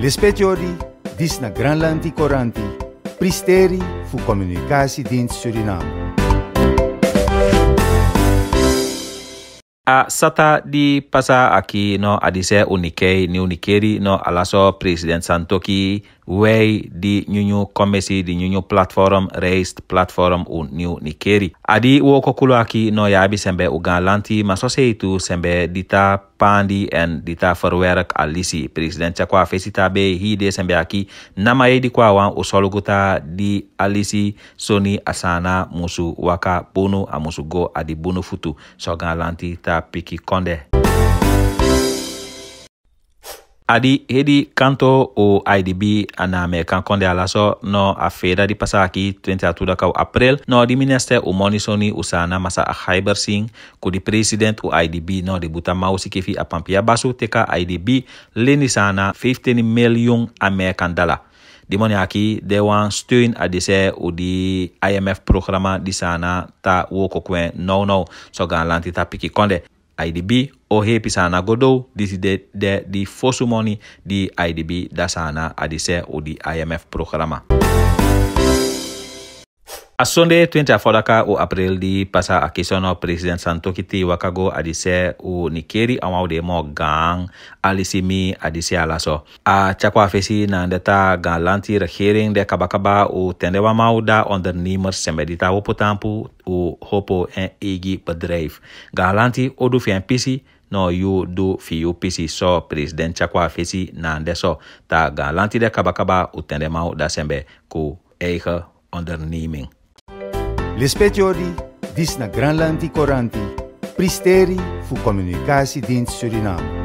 L'espetiori dis na Granlandi Coranti, pristeri fu Communicatiedienst Suriname. A sata di pasa aki no adise unikei ni unikeri no alaso president Santoki wei di nyunyu komesi di nyunyu platform raised platform un new nikeri. Adi woko kulu aki no yabi sembe ugalanti masose itu sembe dita pandi en dita verwerk alisi. President chakwa fesita be hide sembe aki nama di kwa wan usoluguta di alisi soni asana musu waka bunu amusu go adi bunu futu so galanti ta piki konde. Adi hedi kanto o IDB aname kan konde alaso no a feda di pasaki 20 kau April no di minister o monisoni usana masa a Hybersing ku di president o IDB no di buta mausi kifi a pampia basu teka IDB leni sana 15 miljoen American dollar. Di moni aki de wan steun adise o di IMF programma di sana ta woko kwen no so gan lanti ta piki konde. IDB o hepi sana godo diside de di fosu money di IDB da sana adise o di IMF programma. A Sunday 24 o April di pasa akisono president Santoki ti wakago adise o Nikeri amaude mo gang alisimi adise alaso. A chakwa fesi na ndeta galanti regering de kabakaba o tendewa mauda ondernemers sembedita hopo tampu o hopo en egi bedrijf. Galanti odu fian pisi no you do fiu pisi so president chakwa fesi na ndeso ta galanti de kabakaba o tendema da sembe ku eigen onderneming. L'espetiori dis na Granlandi Coranti, pristeri fu Communicatiedienst Suriname.